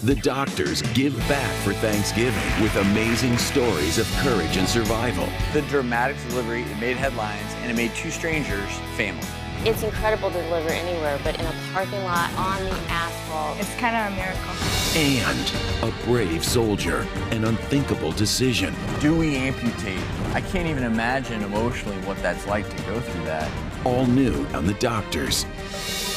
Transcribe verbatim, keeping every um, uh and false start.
The Doctors give back for Thanksgiving with amazing stories of courage and survival. The dramatic delivery, it made headlines, and it made two strangers family. It's incredible to deliver anywhere, but in a parking lot, on the asphalt. It's kind of a miracle. And a brave soldier, an unthinkable decision. Do we amputate? I can't even imagine emotionally what that's like to go through that. All new on The Doctors.